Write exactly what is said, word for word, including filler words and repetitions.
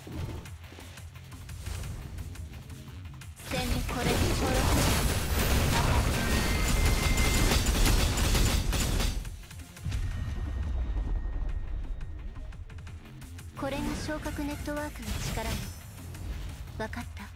戦でこれで登録。これが昇格ネットワークの力よ。分かった。